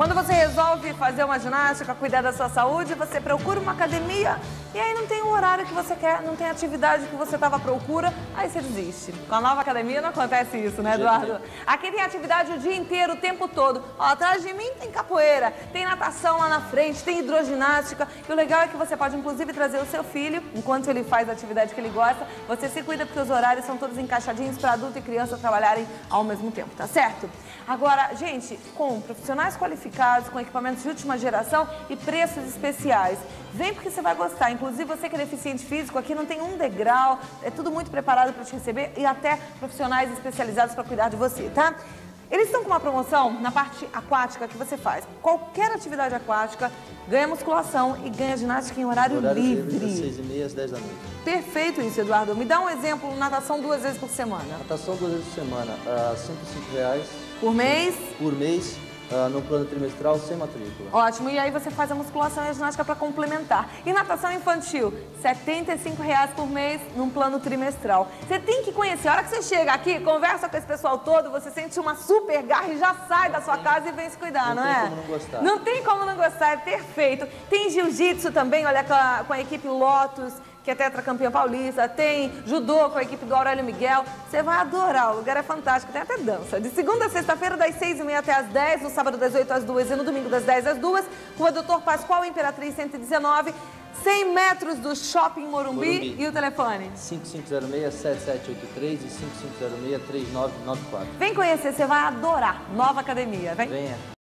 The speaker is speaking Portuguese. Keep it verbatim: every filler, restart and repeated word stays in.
Quando você resolve fazer uma ginástica, cuidar da sua saúde, você procura uma academia e aí não tem o horário que você quer, não tem a atividade que você estava à procura, aí você desiste. Com a nova academia não acontece isso, né, Eduardo? Aqui tem atividade o dia inteiro, o tempo todo. Ó, atrás de mim tem capoeira, tem natação lá na frente, tem hidroginástica. E o legal é que você pode, inclusive, trazer o seu filho, enquanto ele faz a atividade que ele gosta. Você se cuida porque os horários são todos encaixadinhos para adulto e criança trabalharem ao mesmo tempo, tá certo? Agora, gente, com profissionais qualificados, com equipamentos de última geração e preços especiais. Vem porque você vai gostar. Inclusive, você que é deficiente físico, aqui não tem um degrau, é tudo muito preparado para te receber e até profissionais especializados para cuidar de você, tá? Eles estão com uma promoção na parte aquática que você faz. Qualquer atividade aquática, ganha musculação e ganha ginástica em horário, horário livre. Das seis e meia às dez da noite. Perfeito isso, Eduardo. Me dá um exemplo, natação duas vezes por semana. Natação duas vezes por semana, uh, cento e cinco reais. Por mês? Por mês. Uh, no plano trimestral, sem matrícula. Ótimo, e aí você faz a musculação e a ginástica para complementar. E natação infantil, setenta e cinco reais por mês num plano trimestral. Você tem que conhecer, a hora que você chega aqui, conversa com esse pessoal todo, você sente uma super garra e já sai da sua casa e vem se cuidar, não, não é? Não tem como não gostar. Não tem como não gostar, é perfeito. Tem jiu-jitsu também, olha, com a, com a equipe Lotus, que é tetracampeã paulista, tem judô com a equipe do Aurélio Miguel. Você vai adorar, o lugar é fantástico, tem até dança. De segunda a sexta-feira, das seis e meia até às dez, no sábado das oito às duas e no domingo das dez às duas, Rua Doutor Pascoal, Imperatriz cento e dezenove, cem metros do Shopping Morumbi. Morumbi. E o telefone? cinco cinco zero seis, sete sete oito três e cinco cinco zero seis, três nove nove quatro. Vem conhecer, você vai adorar. Nova academia, vem? Venha.